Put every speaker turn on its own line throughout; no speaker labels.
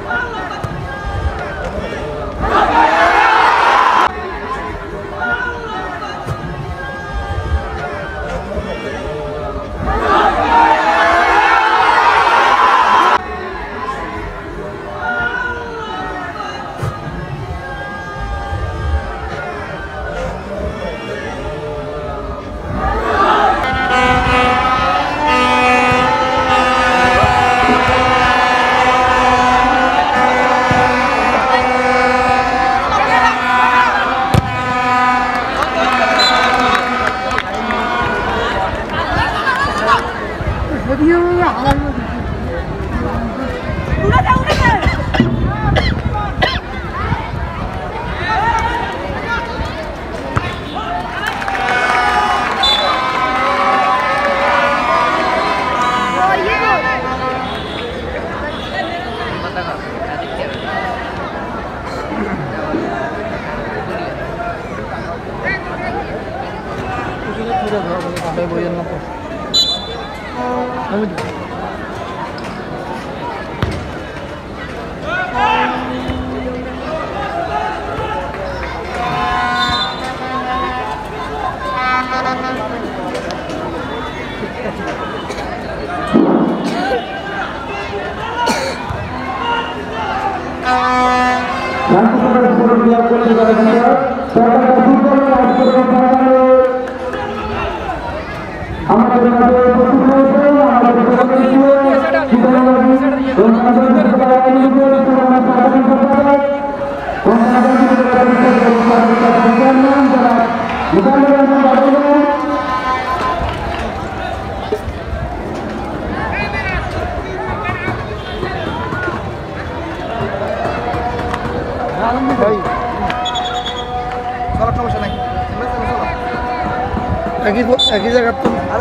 একই জায়গা তো
আর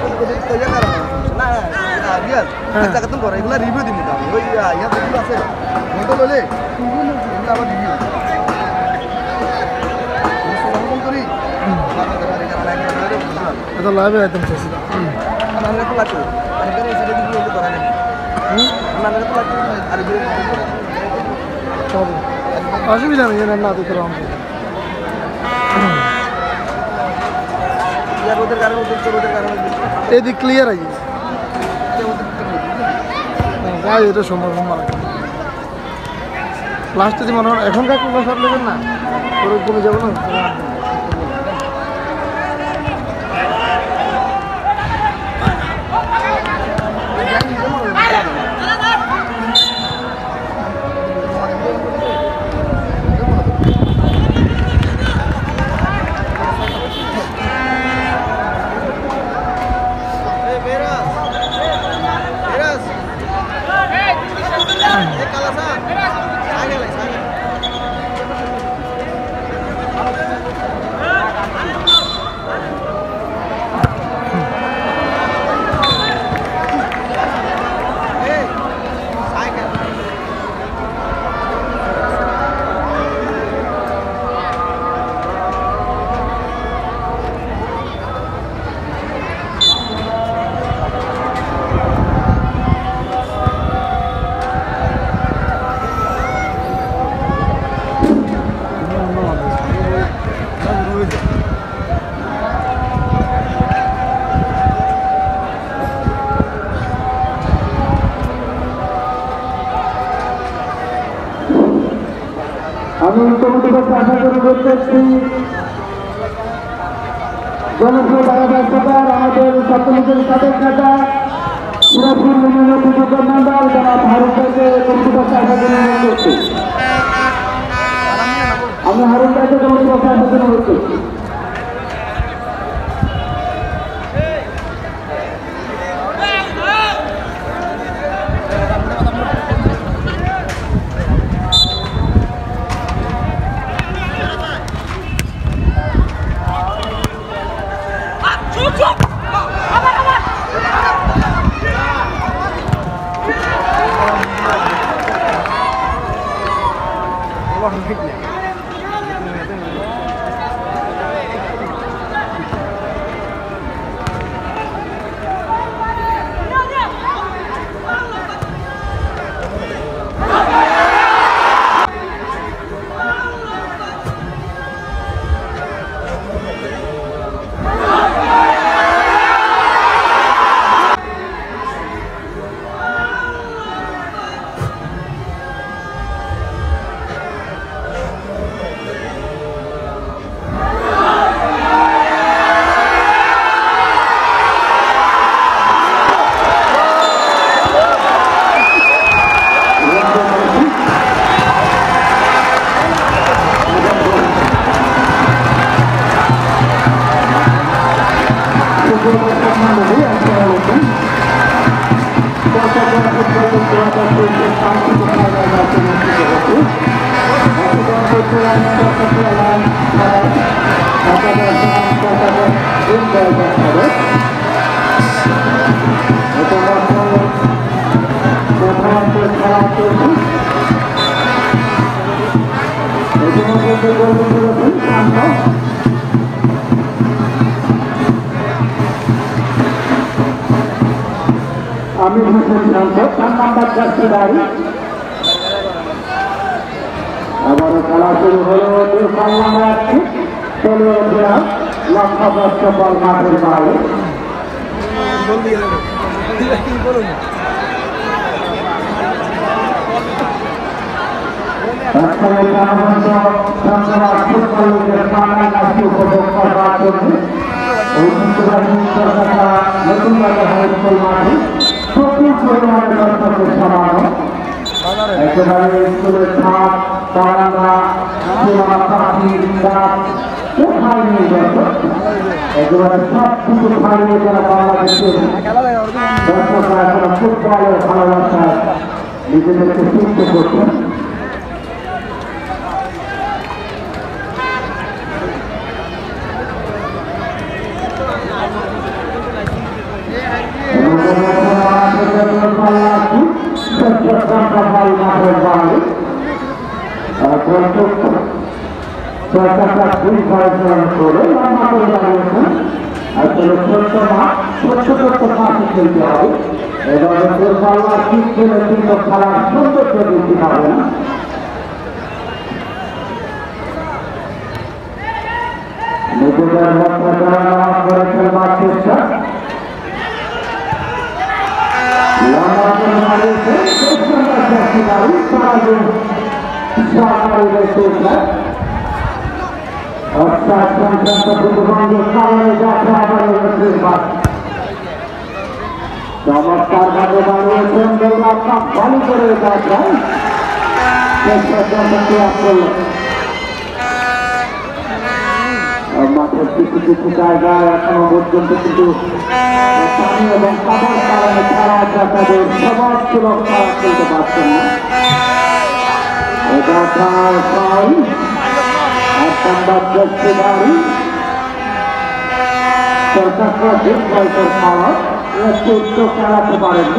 না বিয়ার জায়গা তো করে এগুলা রিভিউ দিন আমি ওই ইয়া তো আছে মতো বলে এগুলা আবার রিভিউ করি
এটা লাভে আইটেম চাইছি
আমরা তো লাগবে আর এখানে এসে দিন বলতে পারে না আমরা তো লাগবে আর
অসুবিধা নেই না তো করলাম
ওদের কারণে ওদের কারণে
এদিক ক্লিয়ার আছে গাই এটা সম্ভব মারা লাস্টে যে মনে হয় এখনকার কোনো সব নেবেন না ওর কমে যাবো না
আমি কমিটির কাছে আশা করে করতেছি জনপ্রিয় বাংলাদেশ সরকার আমাদের ছাত্রলীগের সাবেক নেতা পুরাপুর ইউনিয়নের বিদ্যুৎ মন্ডল যারা হারুন ভাইকে কমিটির কাছে আশা করে অনুরোধ করছি আমি হারুন ভাইকে কমিটির কাছে আশা করে অনুরোধ করছি
Come on!
জায়গা হবে এটা খেলা চলছে আমি হোসেন শান্ত 4 নম্বর জার্সি দাঁড়ি আবারও খেলা শুরু হলো চলে উঠলাম লক্ষ্যভ্রষ্ট বল মাঠের বাইরে ফুটবল লিগের ফাইনাল ম্যাচটি উপভোগ করবার জন্য নতুন বাজার হাই স্কুল মাঠে প্রচুর পরিমাণে দর্শকের সমাগম একেবারে স্কুলের ছাদ বারান্দা সীমা পাখি গাছ কোথায় নিয়ে দর্শক একেবারে সব কিছু ছাড়িয়ে যারা বাংলাদেশের দর্শকরা এখন ফুটবলের ভালোবাসায় নিজেদেরকে সুস্থ করছেন খেলার সৌন্দর্য বৃদ্ধি পাবে না নিজেদের লক্ষ্য করে খেলবার চেষ্টা চমৎকার ভাবে বানিয়েছেন ভালো করে মাঠের কিছু কিছু জায়গায় এখনো পর্যন্ত কিন্তু পানি এবং খাবার কারণে খেলা তাদের সবার সুরক্ষা খেলতে পারছেন না খেলাতে পারেননি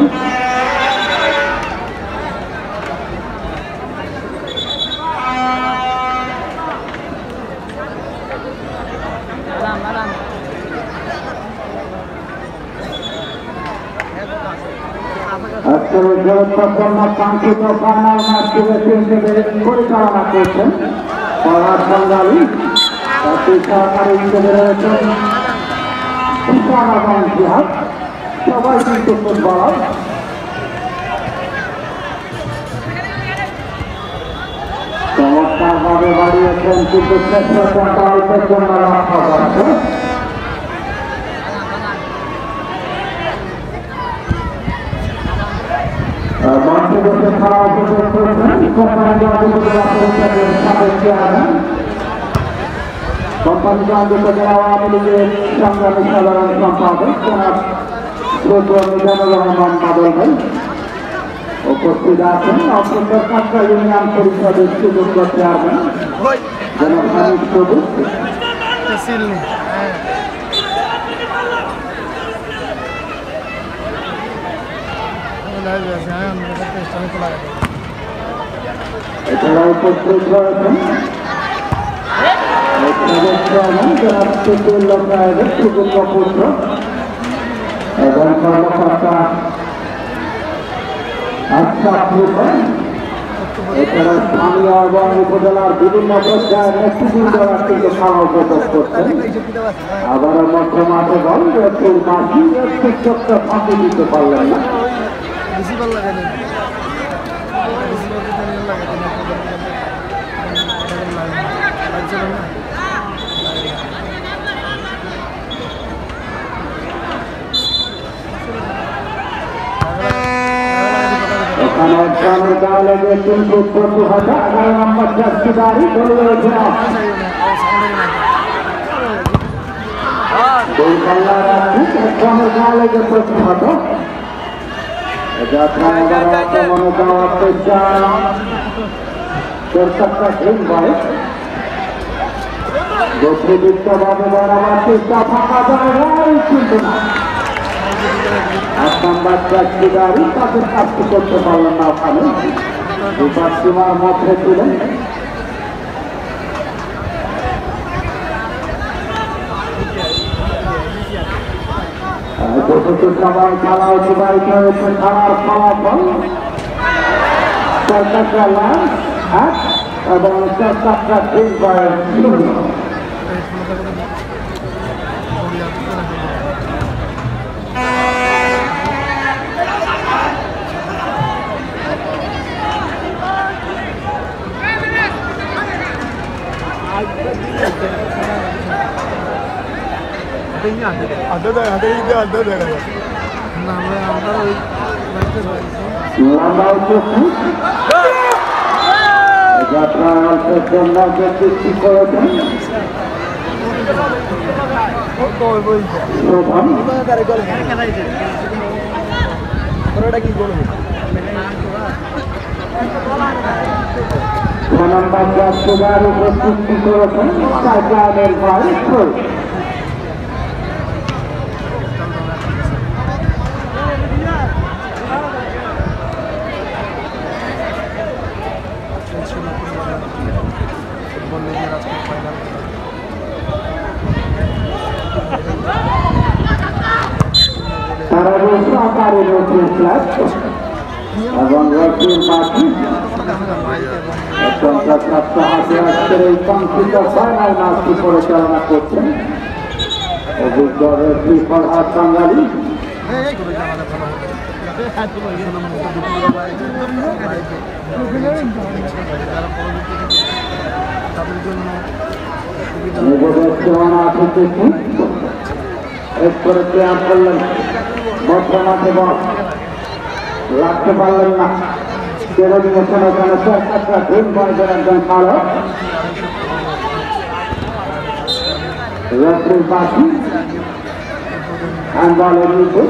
আজকের গুরুত্বপূর্ণ কাঙ্ক্ষিত ফাইনাল ম্যাচটি হিসেবে পরিচালনা করছেন পলাশ বাঙালি সহকারী হিসেবে রয়েছেন সবাই কিন্তু ফুটবলার চমৎকার ভাবে বাড়িয়েছেন কিন্তু অল্পের জন্য লক্ষ্য করছে মঞ্চে বসে খেলা উপভোগ করছেন কোম্পানিগঞ্জ উপজেলা সাবেক চেয়ারম্যান কোম্পানিগঞ্জ উপজেলা আওয়ামী লীগের সংগ্রামী সাধারণ সম্পাদক জনাব মিজানুর রহমান বাদল ভাই উপস্থিত আছেন অপর কাঁচা ইউনিয়ন পরিষদের সুযোগ্য চেয়ারম্যান জনাব হামিদ সবুজ এছাড়া উপস্থিত রয়েছেন সুযোগ্য পুত্র এবং কর্মকর্তা এছাড়া স্থানীয় এবং উপজেলার বিভিন্ন পর্যায়ের নেতৃবৃন্দরা কিন্তু খেলা উপভোগ করছেন আবার মধ্য মাঠে বল একটু মাঝি একটু চোখটা ফাঁকি দিতে পারলেন না এখানে গ্রামের গায়ে লেগে 350,000 নম্বর জার্সি গাড়ি চলে রয়েছে গ্রামের গায়ে লেগে প্রতিহত মনে যাওয়ার চেষ্টা 4 গ্রিন বয় গতিযুক্তভাবে বাড়াবার চেষ্টা ফাঁকা জায়গায় কিন্তু না। 8 নম্বর ট্যাক্সিদারি তাদের কাজটি করতে পারলেন না ওখানে বিপাদ সীমার মধ্যে ছিলেন। যতটুকু সময় খেলা অতিবাহিত হয়েছে খেলার ফলাফল 1 এবং 3 পয়েন্ট। উপস্থিতি করেছেন সাইকেলের ভাই তারা রয়েছে আকারে রয়েছে ফ্ল্যাট এবং রয়েছে বাকি এই কাঙ্ক্ষিত ফাইনাল ম্যাচটি পরিচালনা করছেন অভিজ্ঞ রেফারি ফরহাদ বাঙালি। নিজেদের সীমানা থেকে এক করে প্লেয়ার করলেন মধ্য মাঠে বল রাখতে পারলেন না। তেরোদিন এখানে একটা ভুল পয়েন্টের একজন খেলো রেফারি বাকি হ্যান্ডবলের নিচে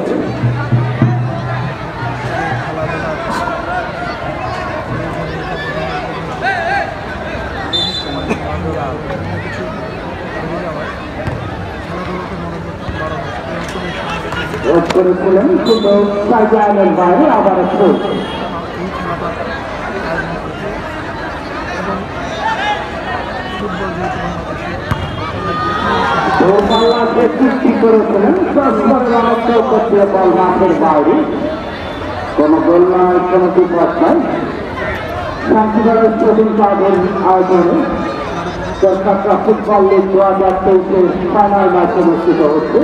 করেছিলেন কিন্তু সাইকেলের বাইরে আবার একটু সৃষ্টি করেছিলেন বল মাঠের বাইরে কোন গোল নয় কোন বিপদ নয়। শান্তিগড়ের স্টেডিয়াম ক্লাবের আয়োজনে Kolkata football league 2023 final match অনুষ্ঠিত হচ্ছে।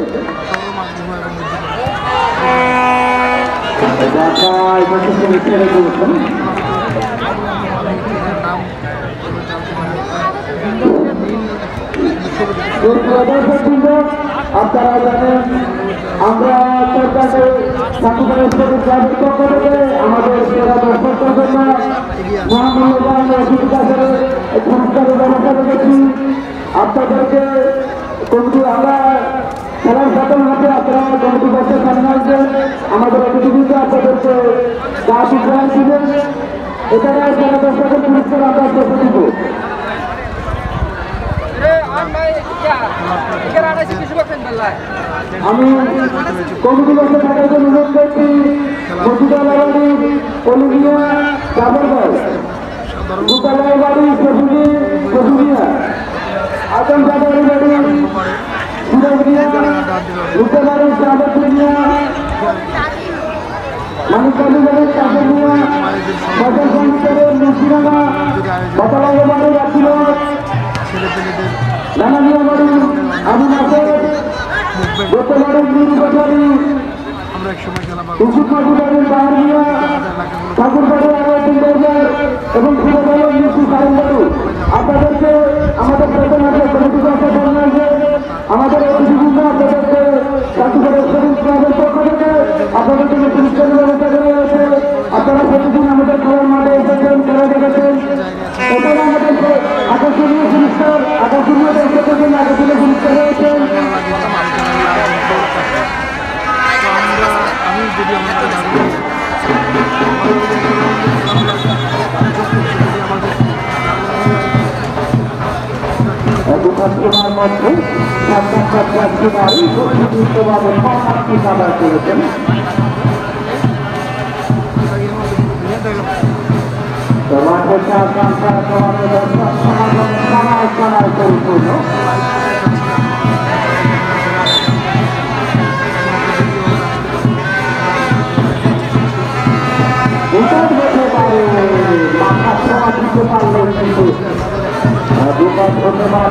ছেড়ে দিয়েছেন আপনারা জানেন আমরা আমাদের সেরা দর্শকদের জন্য মহামূল্যবান পুরস্কারের ব্যবস্থা রেখেছি। আপনাদেরকে কমিটি আমরা খেলার সাথে হাতে আপনারা কমিটি বছর সামনে আসবেন আমাদের অতিথিবৃন্দ আপনাদেরকে গাছ উপহার দিবেন। এখানে সেরা দর্শকের পুরস্কার আমরা পেতে দিব। আমি কমিটি বছর থাকার জন্য অনুরোধ করছি মসজিদাবাড়ি কলুমিয়া জাবরগড় গোপালের বাড়ি পশুমিয়া আজমবাড়ি বাড়ি সুরমিয়া রূপবাড়ি জাবরমিয়া মানিকালী বাড়ির কাজমিয়া বাজার সংস্কারের মুসিরানা বাতালাঙ্গ বাড়ি রাখিল নানানিয়া বাড়ি আবু নাসের গোপালের নীলবাড়ি উসুফাটি বাড়ির বাহারিয়া ঠাকুরবাড়ি এবং ফুলবাড়ির নিচু কারণবাড়ি। আপনাদেরকে আমাদের প্রথম কমিটি আমাদের অতিথিবৃন্দ আপনাদেরকে ঠাকুরবাড়ির শরীর ক্লাবের পক্ষ থেকে আপনাদের জন্য পুরস্কারের ব্যবস্থা করা হয়েছে। আপনারা প্রতিদিন আমাদের খেলার মাঠে এসেছেন খেলা দেখেছেন। এখানে আমাদের আকর্ষণীয় পুরস্কার আকর্ষণীয় দর্শকের জন্য আকর্ষণীয় পুরস্কার রয়েছে। মধ্যে প্রতিনিধিত্বভাবে কর্মী আদায় করেছেন। মাঠের পরিপূর্ণ মাথা ছোঁয়া দিতে পারলেন কিন্তু দুবার ধন্যবাদ।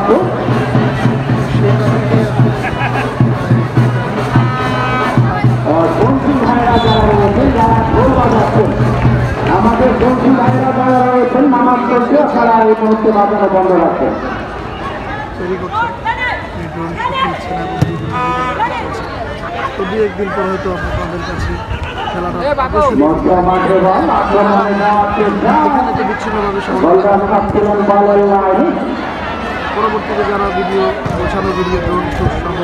বন্ধু ভাইরা যারা রয়েছেন, যারা ঢোল বাজাচ্ছেন, আমাদের বন্ধু ভাইরা যারা রয়েছেন নামাজ পড়ছে, তারা এই মুহূর্তে বাজানো বন্ধ রাখেন।
তো দু একদিন পর হয়তো আপনাদের কাছে খেলাটা পরবর্তীতে যারা ভিডিও গোছানো ভিডিও ড্রোন শুট সহ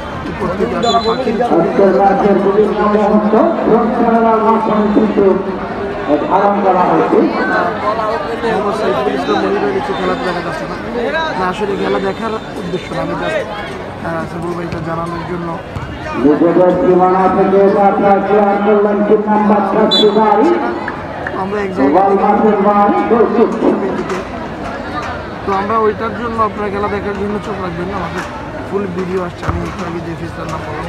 ধারণ করা হয়েছে।
খেলা দেখা যাচ্ছে না, আসলে খেলা দেখার উদ্দেশ্য না, আমি জাস্ট সাবুল ভাইটা জানানোর জন্য
নিজেদের সীমানা থেকে
আমরা এক জায়গায় তো আমরা ওইটার জন্য আপনার খেলা দেখার জন্য চোখ রাখবেন না, আমাদের ফুল ভিডিও আসছে। আমি একটু আগে যে ফেসটার নাম বললাম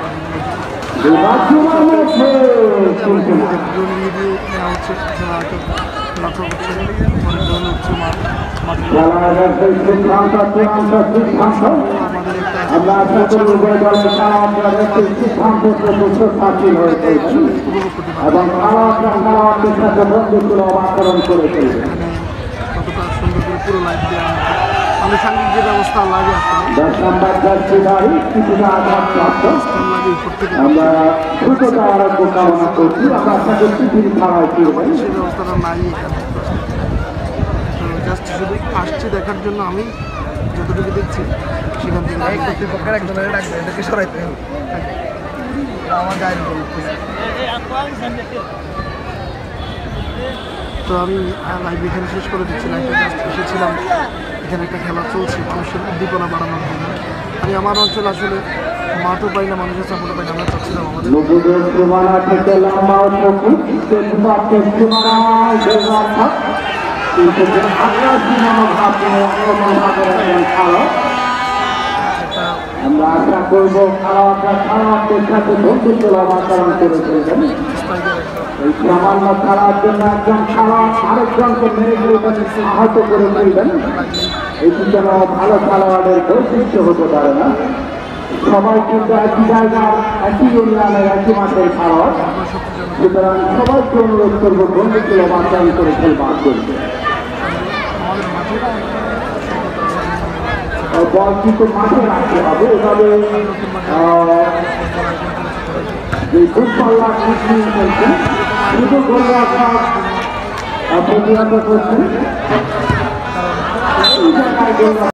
ভিডিও নেওয়া হচ্ছে, লক্ষ্য করছেন কতটা সুন্দর করে পুরো লাইফ দেওয়া আমাদের সাংবাদিক যে ব্যবস্থা লাগে
আমরা দ্রুততা আরম্ভ কামনা করছি। আমরা আপনাকে পৃথিবীর খাওয়াই
সেই ব্যবস্থাটা নাই এখানে। জাস্ট শুধু আসছি দেখার জন্য, আমি যতটুকু দেখছি সেখান থেকে
এদেরকে সরাইতে হবে আমার গায়ের
তো আমি লাইভ এখানে শেষ করে দিচ্ছি। লাইভে জাস্ট এসেছিলাম, এখানে একটা খেলা চলছে মানুষের উদ্দীপনা বাড়ানোর জন্য। আমি আমার অঞ্চল আসলে মাঠও পাই না, মানুষের সাপোর্টও পাই না, আমরা চাচ্ছিলাম আমাদের
আমরা আশা করবো খেলোয়াড়দের সাথে বন্ধুত্ব আচরণ করে চলবেন। এই সামান্য খেলার জন্য একজন খেলোয়াড় আরেকজনকে মেরে গিয়ে আহত করে ফেলবেন, এটি যেন ভালো খেলোয়াড়ের বৈশিষ্ট্য হতে পারে না। সবাই কিন্তু একই জায়গার একই ইউনিয়নের একই মাঠের খেলোয়াড়, সুতরাং সবাইকে অনুরোধ করবো বন্ধুত্ব আচরণ করে খেলবার করবে। বল কিন্তু মাঠে রাখতে হবে, এভাবে যে ফুটবলার খেলছেন শুধু গোল রাখার প্রতিহত করছেন।